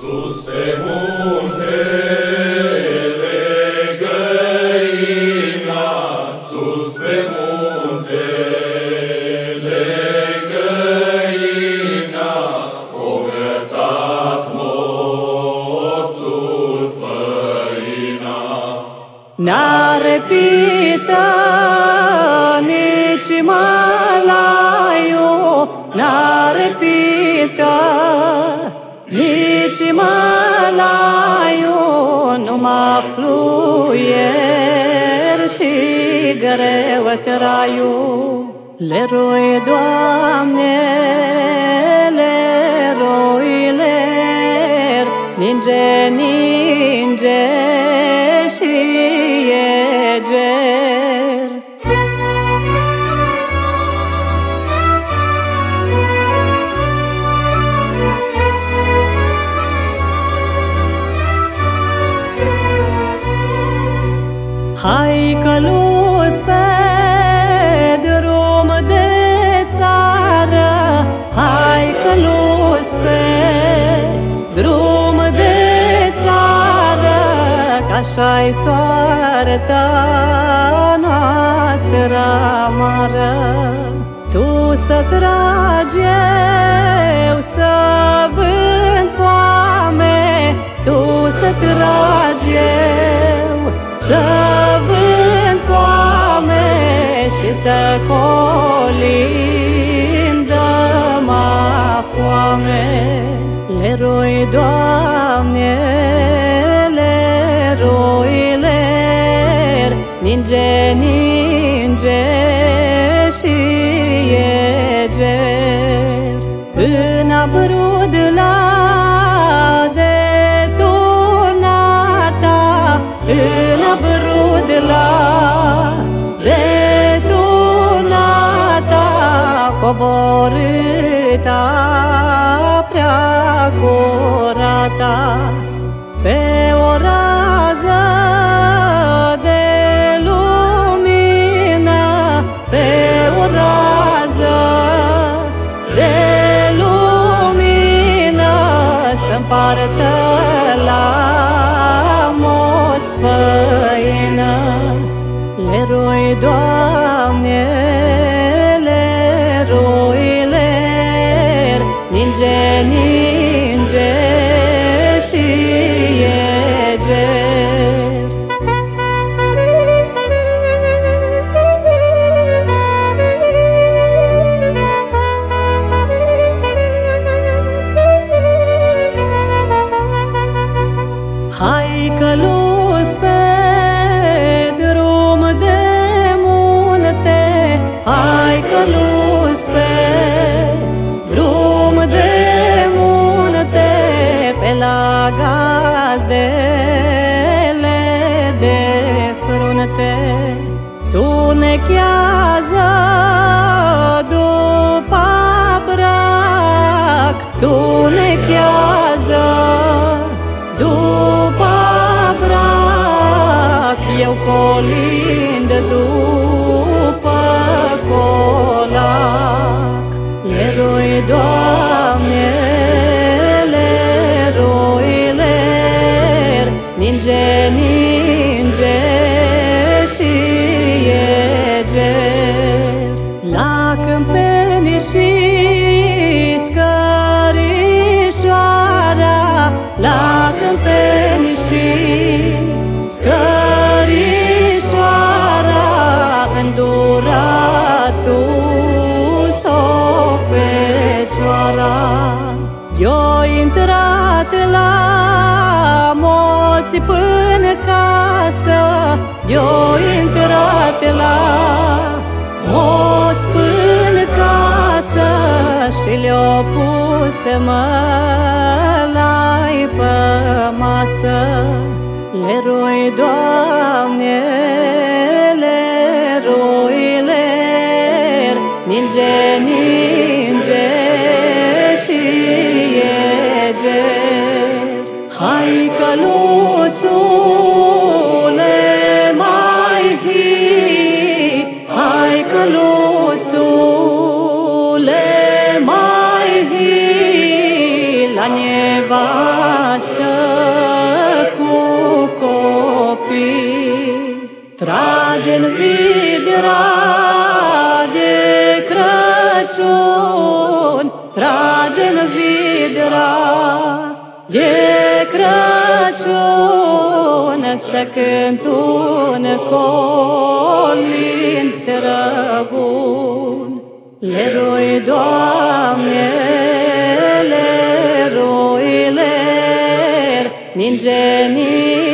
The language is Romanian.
Sus pe muntele Găina, sus pe muntele Găina, o gătat moțul făina. N-are pită nici mălaiu, n-are pită nici mălaiu, numai fluier și greu traiu. Leroi, Doamne, leroi, ler, ninge, ninge și eger. Hai călus pe drum de țară, hai călus pe drum de țară, că așa-i soarta noastră amară. Tu să tragi, eu să vând poame, tu să tragi, eu să vând poame și să colindăm a foame. Leroi, Doamne, leroi, ler, ninge, ninge și eger. În abrud la detonata, în abrud la detonata, coborâta prea curata, pe o rază de lumină, pe o rază de lumină, să-mpartă la moț făină. Leroi, Doamne, leroi, ler, ninge, ninge și eger. Hai călus pe drum de munte, hai călus pe drum de munte, pe la gazdele de frunte. Tunechează după brac, tunechează după brac, eu colind după colac. Leroi, Doamne, leroi, ler, ninge, ninge și eger. La câmpeni și scărișoara, la câmpeni și scărișoara, înduratus o fecioara. Eu intrat la moți până casă, eu intrat la moți până casă, și le-o pus mălai pe masă. Leroi, Doamne, leroi, ler, ninge, ninge și eger. Hai căluțule mai hi, hai căluțule mai hi, la nevastă de Crăciun, trage-n vidra de Crăciun, să cânt un colin străbun. Leroi, Doamne, leroi, ler, ninge